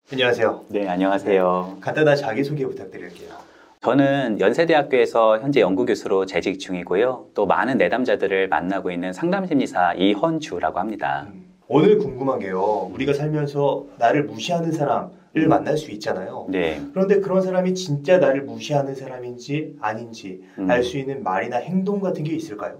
안녕하세요. 네, 안녕하세요. 간단한 자기소개 부탁드릴게요. 저는 연세대학교에서 현재 연구교수로 재직 중이고요. 또 많은 내담자들을 만나고 있는 상담심리사 이헌주라고 합니다. 오늘 궁금한 게요. 우리가 살면서 나를 무시하는 사람을 만날 수 있잖아요. 네. 그런데 그런 사람이 진짜 나를 무시하는 사람인지 아닌지 알 수 있는 말이나 행동 같은 게 있을까요?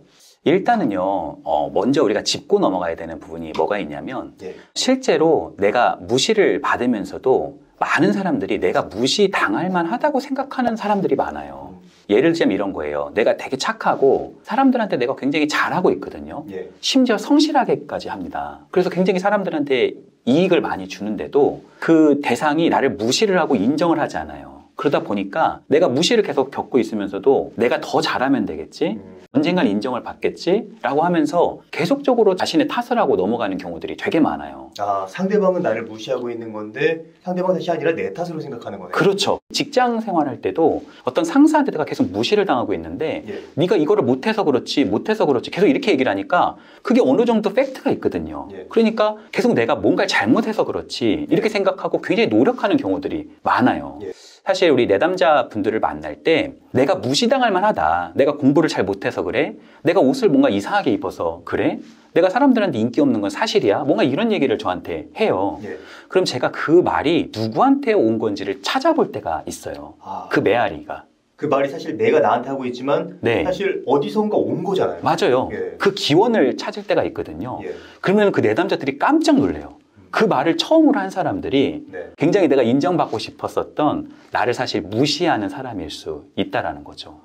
일단은요, 먼저 우리가 짚고 넘어가야 되는 부분이 뭐가 있냐면, 네. 실제로 내가 무시를 받으면서도 많은 사람들이 내가 무시당할 만하다고 생각하는 사람들이 많아요. 예를 들자면 이런 거예요. 내가 되게 착하고 사람들한테 내가 굉장히 잘하고 있거든요. 예. 심지어 성실하게까지 합니다. 그래서 굉장히 사람들한테 이익을 많이 주는데도 그 대상이 나를 무시를 하고 인정을 하지 않아요. 그러다 보니까 내가 무시를 계속 겪고 있으면서도 내가 더 잘하면 되겠지? 언젠간 인정을 받겠지? 라고 하면서 계속적으로 자신의 탓을 하고 넘어가는 경우들이 되게 많아요. 아, 상대방은 나를 무시하고 있는 건데 상대방 탓이 아니라 내 탓으로 생각하는 거네요. 그렇죠. 직장 생활할 때도 어떤 상사한테 내가 계속 무시를 당하고 있는데 네가 이거를 못해서 그렇지 계속 이렇게 얘기를 하니까 그게 어느 정도 팩트가 있거든요. 그러니까 계속 내가 뭔가를 잘못해서 그렇지 이렇게 생각하고 굉장히 노력하는 경우들이 많아요. 사실 우리 내담자 분들을 만날 때 내가 무시당할 만하다. 내가 공부를 잘 못해서 그래? 내가 옷을 뭔가 이상하게 입어서 그래? 내가 사람들한테 인기 없는 건 사실이야? 뭔가 이런 얘기를 저한테 해요. 그럼 제가 그 말이 누구한테 온 건지를 찾아볼 때가 있어요. 그 메아리가. 그 말이 사실 내가 나한테 하고 있지만 사실 어디선가 온 거잖아요. 맞아요. 그 기원을 찾을 때가 있거든요. 그러면 그 내담자들이 깜짝 놀래요. 그 말을 처음으로 한 사람들이 굉장히 내가 인정받고 싶었었던 나를 사실 무시하는 사람일 수 있다는 거죠.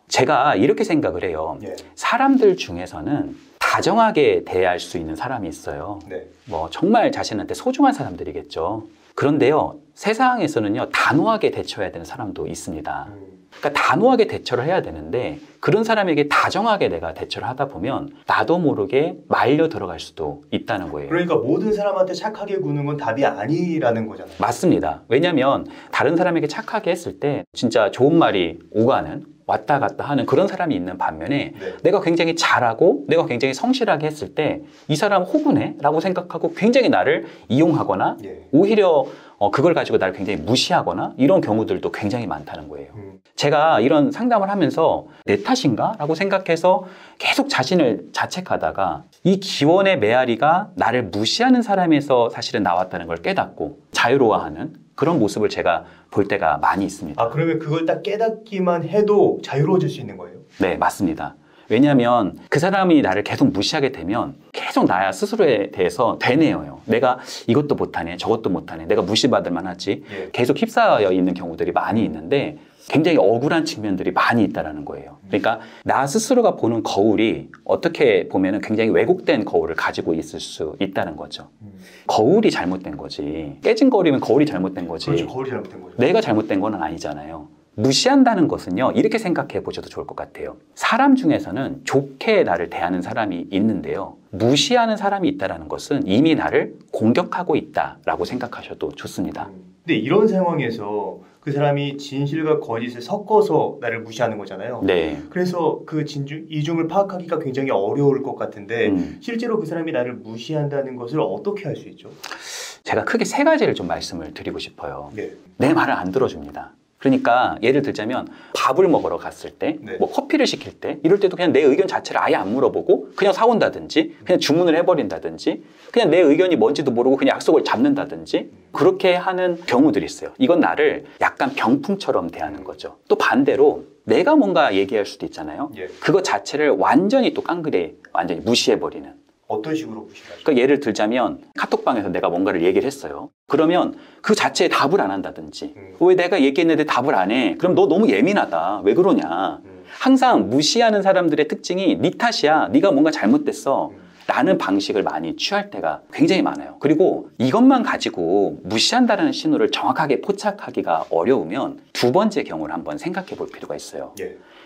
제가 이렇게 생각을 해요. 사람들 중에서는 다정하게 대할 수 있는 사람이 있어요. 뭐 정말 자신한테 소중한 사람들이겠죠. 그런데요, 세상에서는요, 단호하게 대처해야 되는 사람도 있습니다. 그러니까 단호하게 대처를 해야 되는데 그런 사람에게 다정하게 내가 대처를 하다 보면 나도 모르게 말려 들어갈 수도 있다는 거예요. 그러니까 모든 사람한테 착하게 구는 건 답이 아니라는 거잖아요. 맞습니다. 왜냐하면 다른 사람에게 착하게 했을 때 진짜 좋은 말이 오가는 왔다 갔다 하는 그런 사람이 있는 반면에 내가 굉장히 잘하고 내가 굉장히 성실하게 했을 때 이 사람 호구네? 라고 생각하고 굉장히 나를 이용하거나 오히려 그걸 가지고 나를 굉장히 무시하거나 이런 경우들도 굉장히 많다는 거예요. 제가 이런 상담을 하면서 내 탓인가? 라고 생각해서 계속 자신을 자책하다가 이 기원의 메아리가 나를 무시하는 사람에서 사실은 나왔다는 걸 깨닫고 자유로워하는 그런 모습을 제가 볼 때가 많이 있습니다. 아, 그러면 그걸 딱 깨닫기만 해도 자유로워질 수 있는 거예요? 네, 맞습니다. 왜냐하면 그 사람이 나를 계속 무시하게 되면 계속 나 스스로에 대해서 되뇌어요. 내가 이것도 못하네, 저것도 못하네, 내가 무시받을 만하지. 계속 휩싸여 있는 경우들이 많이 있는데 굉장히 억울한 측면들이 많이 있다는 거예요. 그러니까 나 스스로가 보는 거울이 어떻게 보면 굉장히 왜곡된 거울을 가지고 있을 수 있다는 거죠. 거울이 잘못된 거지. 깨진 거울이면 거울이 잘못된 거지. 그렇죠, 거울이 잘못된 거죠. 내가 잘못된 건 아니잖아요. 무시한다는 것은요, 이렇게 생각해 보셔도 좋을 것 같아요. 사람 중에서는 좋게 나를 대하는 사람이 있는데요. 무시하는 사람이 있다는 것은 이미 나를 공격하고 있다라고 생각하셔도 좋습니다. 근데 이런 상황에서 그 사람이 진실과 거짓을 섞어서 나를 무시하는 거잖아요. 그래서 그 이중을 파악하기가 굉장히 어려울 것 같은데 실제로 그 사람이 나를 무시한다는 것을 어떻게 할 수 있죠? 제가 크게 세 가지를 좀 말씀을 드리고 싶어요. 내 말을 안 들어줍니다. 그러니까 예를 들자면 밥을 먹으러 갔을 때, 뭐 커피를 시킬 때 이럴 때도 그냥 내 의견 자체를 아예 안 물어보고 그냥 사온다든지 그냥 주문을 해버린다든지 그냥 내 의견이 뭔지도 모르고 그냥 약속을 잡는다든지 그렇게 하는 경우들이 있어요. 이건 나를 약간 병풍처럼 대하는 거죠. 또 반대로 내가 뭔가 얘기할 수도 있잖아요. 그거 자체를 완전히 또 깡그리 완전히 무시해버리는. 어떤 식으로 무시하죠? 그러니까 예를 들자면 카톡방에서 내가 뭔가를 얘기를 했어요. 그러면 그 자체에 답을 안 한다든지 왜 내가 얘기했는데 답을 안 해? 그럼 너 너무 예민하다. 왜 그러냐? 항상 무시하는 사람들의 특징이 네 탓이야. 네가 뭔가 잘못됐어. 라는 방식을 많이 취할 때가 굉장히 많아요. 그리고 이것만 가지고 무시한다는 신호를 정확하게 포착하기가 어려우면 두 번째 경우를 한번 생각해 볼 필요가 있어요.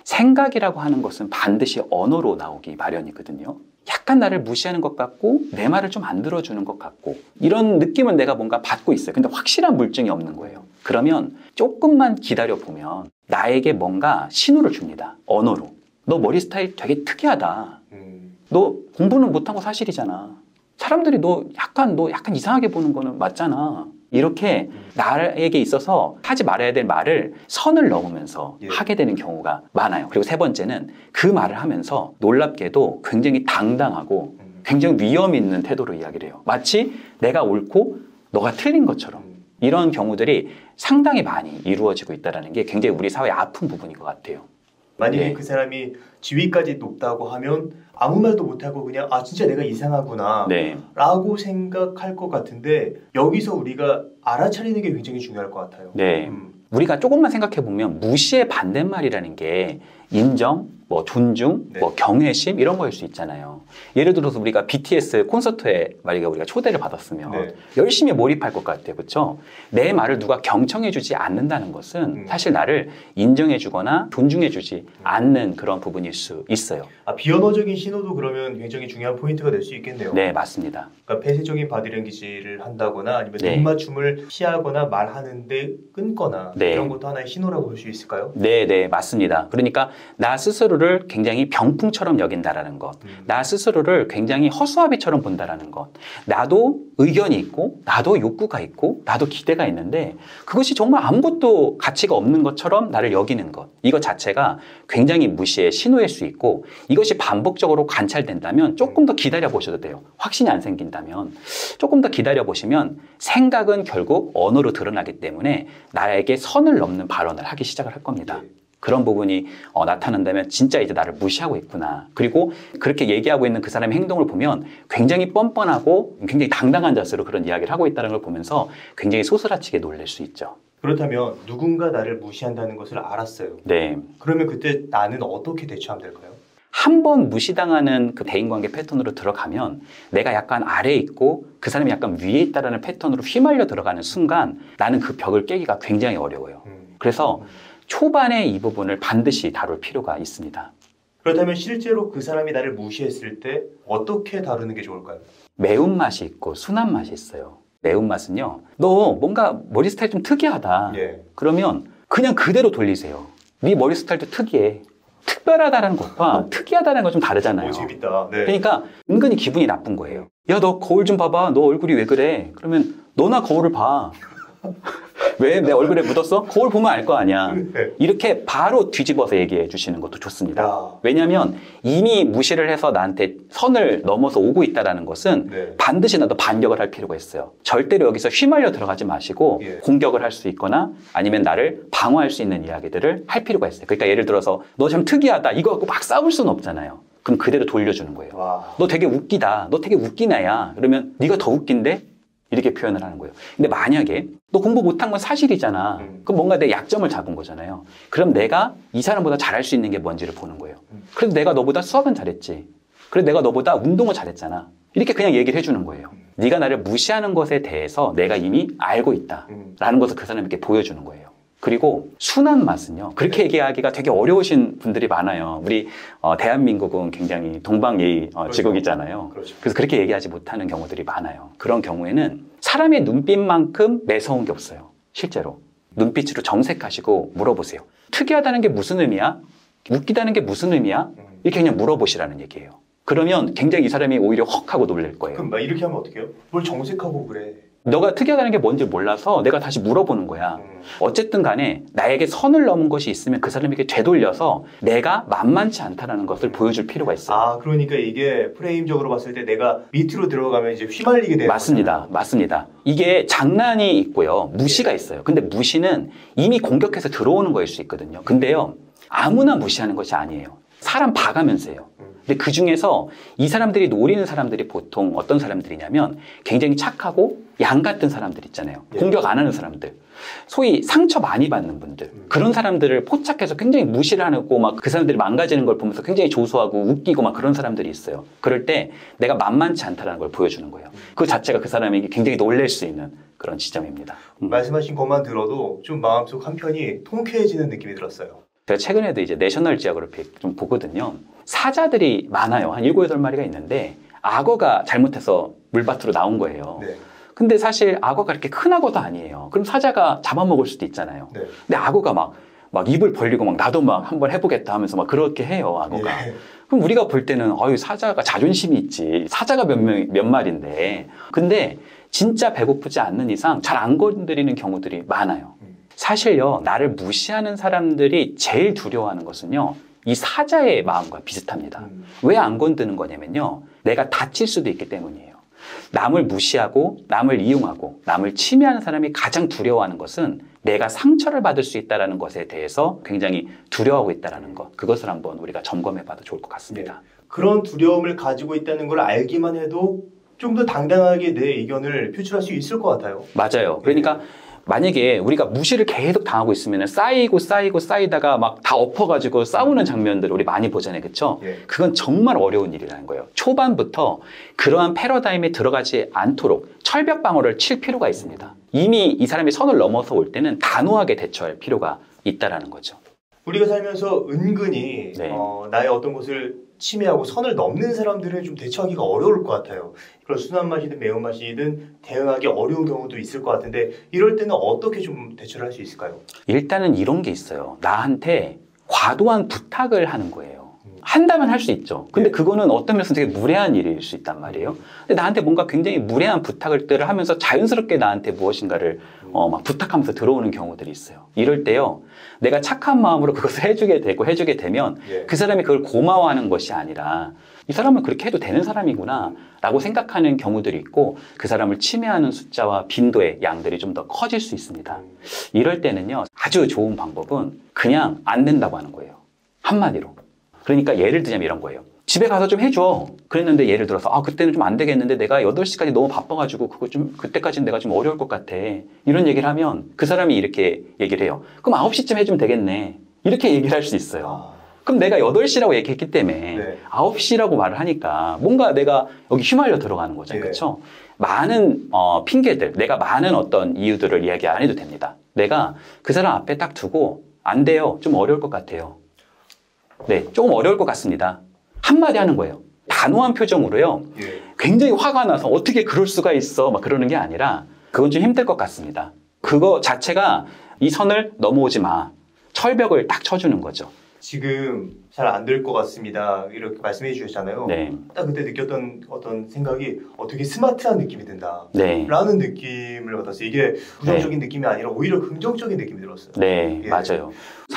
생각이라고 하는 것은 반드시 언어로 나오기 마련이거든요. 약간 나를 무시하는 것 같고 내 말을 좀 안 들어주는 것 같고 이런 느낌은 내가 뭔가 받고 있어요. 근데 확실한 물증이 없는 거예요. 그러면 조금만 기다려 보면 나에게 뭔가 신호를 줍니다. 언어로. 너 머리 스타일 되게 특이하다. 너 공부는 못한 거 사실이잖아. 사람들이 너 약간 이상하게 보는 거는 맞잖아. 이렇게 나에게 있어서 하지 말아야 될 말을 선을 넘으면서 하게 되는 경우가 많아요. 그리고 세 번째는 그 말을 하면서 놀랍게도 굉장히 당당하고 굉장히 위험 있는 태도로 이야기를 해요. 마치 내가 옳고 너가 틀린 것처럼. 이런 경우들이 상당히 많이 이루어지고 있다는 게 굉장히 우리 사회의 아픈 부분인 것 같아요. 만약에 그 사람이 지위까지 높다고 하면 아무 말도 못하고 그냥 아 진짜 내가 이상하구나 라고 생각할 것 같은데 여기서 우리가 알아차리는 게 굉장히 중요할 것 같아요. 우리가 조금만 생각해 보면 무시의 반대말이라는 게 인정, 뭐 존중, 뭐 경외심 이런 거일 수 있잖아요. 예를 들어서 우리가 BTS 콘서트에 만약에 우리가 초대를 받았으면 열심히 몰입할 것 같아요. 그렇죠? 내 말을 누가 경청해 주지 않는다는 것은 사실 나를 인정해 주거나 존중해 주지 않는 그런 부분일 수 있어요. 비언어적인 신호도 그러면 굉장히 중요한 포인트가 될 수 있겠네요. 네, 맞습니다. 그러니까 폐쇄적인 바디랭귀지를 한다거나 아니면 눈맞춤을 피하거나 말하는데 끊거나 이런 것도 하나의 신호라고 볼 수 있을까요? 네, 맞습니다. 그러니까 나 스스로를 굉장히 병풍처럼 여긴다라는 것, 나 스스로를 굉장히 허수아비처럼 본다라는 것, 나도 의견이 있고 나도 욕구가 있고 나도 기대가 있는데 그것이 정말 아무것도 가치가 없는 것처럼 나를 여기는 것, 이것 자체가 굉장히 무시의 신호일 수 있고 이것이 반복적으로 관찰된다면 조금 더 기다려 보셔도 돼요. 확신이 안 생긴다면 조금 더 기다려 보시면 생각은 결국 언어로 드러나기 때문에 나에게 선을 넘는 발언을 하기 시작을 할 겁니다. 그런 부분이 나타난다면 진짜 이제 나를 무시하고 있구나. 그리고 그렇게 얘기하고 있는 그 사람의 행동을 보면 굉장히 뻔뻔하고 굉장히 당당한 자세로 그런 이야기를 하고 있다는 걸 보면서 굉장히 소스라치게 놀랄 수 있죠. 그렇다면 누군가 나를 무시한다는 것을 알았어요. 그러면 그때 나는 어떻게 대처하면 될까요? 한 번 무시당하는 그 대인관계 패턴으로 들어가면 내가 약간 아래에 있고 그 사람이 약간 위에 있다는 패턴으로 휘말려 들어가는 순간 나는 그 벽을 깨기가 굉장히 어려워요. 그래서 초반에 이 부분을 반드시 다룰 필요가 있습니다. 그렇다면 실제로 그 사람이 나를 무시했을 때 어떻게 다루는 게 좋을까요? 매운맛이 있고 순한 맛이 있어요. 매운맛은요, 너 뭔가 머리 스타일 좀 특이하다. 그러면 그냥 그대로 돌리세요. 네 머리 스타일도 특이해. 특별하다는 것과 특이하다는 건 좀 다르잖아요. 재밌다. 그러니까 은근히 기분이 나쁜 거예요. 야, 너 거울 좀 봐봐. 너 얼굴이 왜 그래? 그러면 너나 거울을 봐. 왜 내 얼굴에 묻었어? 거울 보면 알 거 아니야. 이렇게 바로 뒤집어서 얘기해 주시는 것도 좋습니다. 왜냐하면 이미 무시를 해서 나한테 선을 넘어서 오고 있다는 것은 반드시 나도 반격을 할 필요가 있어요. 절대로 여기서 휘말려 들어가지 마시고 공격을 할 수 있거나 아니면 나를 방어할 수 있는 이야기들을 할 필요가 있어요. 그러니까 예를 들어서 너 참 특이하다. 이거 갖고 막 싸울 수는 없잖아요. 그럼 그대로 돌려주는 거예요. 너 되게 웃기다. 너 되게 웃긴 애야. 그러면 네가 더 웃긴데? 이렇게 표현을 하는 거예요. 근데 만약에 너 공부 못한 건 사실이잖아. 그럼 뭔가 내 약점을 잡은 거잖아요. 그럼 내가 이 사람보다 잘할 수 있는 게 뭔지를 보는 거예요. 그래도 내가 너보다 수학은 잘했지. 그래도 내가 너보다 운동을 잘했잖아. 이렇게 그냥 얘기를 해주는 거예요. 네가 나를 무시하는 것에 대해서 내가 이미 알고 있다라는 것을 그 사람에게 보여주는 거예요. 그리고 순한 맛은요, 그렇게 얘기하기가 되게 어려우신 분들이 많아요. 우리 대한민국은 굉장히 동방예의 지국이잖아요. 그래서 그렇게 얘기하지 못하는 경우들이 많아요. 그런 경우에는 사람의 눈빛만큼 매서운 게 없어요. 실제로 눈빛으로 정색하시고 물어보세요. 특이하다는 게 무슨 의미야? 웃기다는 게 무슨 의미야? 이렇게 그냥 물어보시라는 얘기예요. 그러면 굉장히 이 사람이 오히려 헉 하고 놀랄 거예요. 그럼 막 이렇게 하면 어떡해요? 뭘 정색하고 그래? 너가 특이하다는 게 뭔지 몰라서 내가 다시 물어보는 거야. 어쨌든 간에 나에게 선을 넘은 것이 있으면 그 사람에게 되돌려서 내가 만만치 않다는 것을 보여줄 필요가 있어요. 그러니까 이게 프레임적으로 봤을 때 내가 밑으로 들어가면 이제 휘말리게 되는 맞습니다. 맞습니다. 이게 장난이 있고요. 무시가 있어요. 근데 무시는 이미 공격해서 들어오는 거일 수 있거든요. 근데요, 아무나 무시하는 것이 아니에요. 사람 봐가면서 해요. 근데 그 중에서 이 사람들이 노리는 사람들이 보통 어떤 사람들이냐면 굉장히 착하고 양 같은 사람들 있잖아요. 공격 안 하는 사람들. 소위 상처 많이 받는 분들. 그런 사람들을 포착해서 굉장히 무시를 하고 막 그 사람들이 망가지는 걸 보면서 굉장히 조소하고 웃기고 막 그런 사람들이 있어요. 그럴 때 내가 만만치 않다는 걸 보여주는 거예요. 그 자체가 그 사람에게 굉장히 놀랄 수 있는 그런 지점입니다. 말씀하신 것만 들어도 좀 마음속 한편이 통쾌해지는 느낌이 들었어요. 제가 최근에도 이제 내셔널 지오그래픽 좀 보거든요. 사자들이 많아요. 한 7, 8마리가 있는데 악어가 잘못해서 물밭으로 나온 거예요. 근데 사실 악어가 그렇게 큰 악어도 아니에요. 그럼 사자가 잡아먹을 수도 있잖아요. 근데 악어가 막 입을 벌리고 막 나도 막 한번 해보겠다 하면서 막 그렇게 해요, 악어가. 그럼 우리가 볼 때는 사자가 자존심이 있지. 사자가 몇 마리인데. 근데 진짜 배고프지 않는 이상 잘 안 건드리는 경우들이 많아요. 사실요, 나를 무시하는 사람들이 제일 두려워하는 것은요, 이 사자의 마음과 비슷합니다. 왜 안 건드는 거냐면요, 내가 다칠 수도 있기 때문이에요. 남을 무시하고 남을 이용하고 남을 침해하는 사람이 가장 두려워하는 것은 내가 상처를 받을 수 있다는 것에 대해서 굉장히 두려워하고 있다는 것, 그것을 한번 우리가 점검해 봐도 좋을 것 같습니다. 네. 그런 두려움을 가지고 있다는 걸 알기만 해도 좀 더 당당하게 내 의견을 표출할 수 있을 것 같아요. 맞아요. 그러니까 만약에 우리가 무시를 계속 당하고 있으면 쌓이다가 막 다 엎어가지고 싸우는 장면들을 우리 많이 보잖아요. 그렇죠? 그건 정말 어려운 일이라는 거예요. 초반부터 그러한 패러다임에 들어가지 않도록 철벽 방어를 칠 필요가 있습니다. 이미 이 사람이 선을 넘어서 올 때는 단호하게 대처할 필요가 있다는 거죠. 우리가 살면서 은근히 나의 어떤 것을 침해하고 선을 넘는 사람들은 좀 대처하기가 어려울 것 같아요. 그런 순한 맛이든 매운맛이든 대응하기 어려운 경우도 있을 것 같은데 이럴 때는 어떻게 좀 대처를 할 수 있을까요? 일단은 이런 게 있어요. 나한테 과도한 부탁을 하는 거예요. 한다면 할 수 있죠. 근데 그거는 어떤 면에서 되게 무례한 일일 수 있단 말이에요. 근데 나한테 뭔가 굉장히 무례한 부탁을 하면서 자연스럽게 나한테 무엇인가를 막 부탁하면서 들어오는 경우들이 있어요. 이럴 때요, 내가 착한 마음으로 그것을 해주게 되면 그 사람이 그걸 고마워하는 것이 아니라 이 사람은 그렇게 해도 되는 사람이구나 라고 생각하는 경우들이 있고 그 사람을 침해하는 숫자와 빈도의 양들이 좀 더 커질 수 있습니다. 이럴 때는요, 아주 좋은 방법은 그냥 안 된다고 하는 거예요. 한마디로. 그러니까 예를 들자면 이런 거예요. 집에 가서 좀 해줘. 그랬는데 예를 들어서 그때는 좀 안 되겠는데 내가 8시까지 너무 바빠가지고 그때까지는 내가 좀 어려울 것 같아. 이런 얘기를 하면 그 사람이 이렇게 얘기를 해요. 그럼 9시쯤 해주면 되겠네. 이렇게 얘기를 할 수 있어요. 그럼 내가 8시라고 얘기했기 때문에 9시라고 말을 하니까 뭔가 내가 여기 휘말려 들어가는 거죠. 그렇죠? 많은 핑계들, 내가 많은 어떤 이유들을 이야기 안 해도 됩니다. 내가 그 사람 앞에 딱 두고 안 돼요. 좀 어려울 것 같아요. 네, 조금 어려울 것 같습니다. 한마디 하는 거예요. 단호한 표정으로요. 굉장히 화가 나서 어떻게 그럴 수가 있어 막 그러는 게 아니라 그건 좀 힘들 것 같습니다. 그거 자체가 이 선을 넘어오지 마. 철벽을 딱 쳐주는 거죠. 지금 잘 안 될 것 같습니다. 이렇게 말씀해 주셨잖아요. 딱 그때 느꼈던 어떤 생각이 되게 스마트한 느낌이 든다. 라는 느낌을 받았어요. 이게 부정적인 느낌이 아니라 오히려 긍정적인 느낌이 들었어요. 맞아요.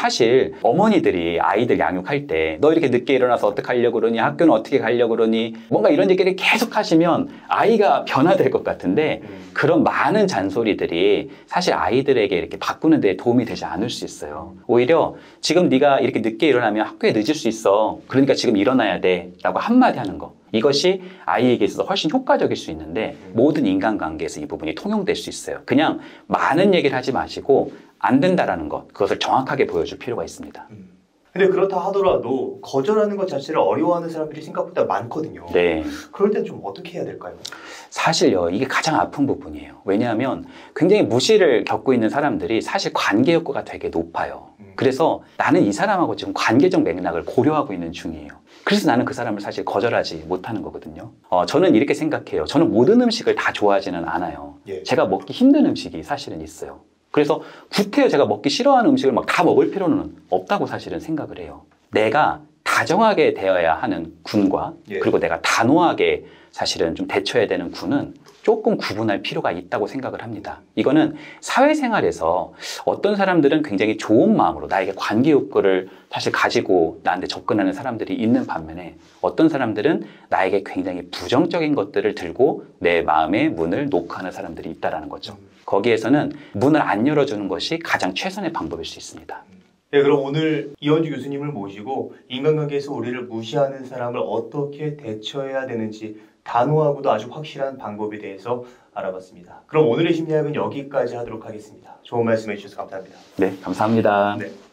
사실 어머니들이 아이들 양육할 때 너 이렇게 늦게 일어나서 어떡하려고 그러니, 학교는 어떻게 가려고 그러니, 뭔가 이런 얘기를 계속 하시면 아이가 변화될 것 같은데 그런 많은 잔소리들이 사실 아이들에게 이렇게 바꾸는 데 도움이 되지 않을 수 있어요. 오히려 지금 네가 이렇게 늦게 일어나면 학교에 늦을 수 있어. 그러니까 지금 일어나야 돼. 라고 한마디 하는 거. 이것이 아이에게 있어서 훨씬 효과적일 수 있는데 모든 인간관계에서 이 부분이 통용될 수 있어요. 그냥 많은 얘기를 하지 마시고 안 된다라는 것, 그것을 정확하게 보여줄 필요가 있습니다. 근데 그렇다 하더라도 거절하는 것 자체를 어려워하는 사람들이 생각보다 많거든요. 그럴 땐 좀 어떻게 해야 될까요? 사실요, 이게 가장 아픈 부분이에요. 왜냐하면 굉장히 무시를 겪고 있는 사람들이 사실 관계 효과가 되게 높아요. 그래서 나는 이 사람하고 지금 관계적 맥락을 고려하고 있는 중이에요. 그래서 나는 그 사람을 사실 거절하지 못하는 거거든요. 저는 이렇게 생각해요. 저는 모든 음식을 다 좋아하지는 않아요. 제가 먹기 힘든 음식이 사실은 있어요. 그래서 구태여 제가 먹기 싫어하는 음식을 막 다 먹을 필요는 없다고 사실은 생각을 해요. 내가 다정하게 대해야 하는 군과 그리고 내가 단호하게 사실은 좀 대처해야 되는 군은 조금 구분할 필요가 있다고 생각을 합니다. 이거는 사회생활에서 어떤 사람들은 굉장히 좋은 마음으로 나에게 관계 욕구를 사실 가지고 나한테 접근하는 사람들이 있는 반면에 어떤 사람들은 나에게 굉장히 부정적인 것들을 들고 내 마음의 문을 노크하는 사람들이 있다는 거죠. 거기에서는 문을 안 열어주는 것이 가장 최선의 방법일 수 있습니다. 네, 그럼 오늘 이현주 교수님을 모시고 인간관계에서 우리를 무시하는 사람을 어떻게 대처해야 되는지 단호하고도 아주 확실한 방법에 대해서 알아봤습니다. 그럼 오늘의 심리학은 여기까지 하도록 하겠습니다. 좋은 말씀 해주셔서 감사합니다. 네, 감사합니다. 네.